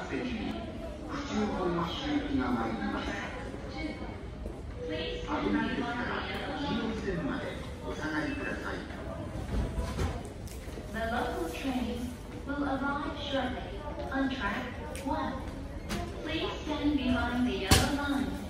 席に府中本周行きが参ります。危ないですから黄色い線までお下がりください。 The local train will arrive shortly on track 1. Please stand behind the yellow line.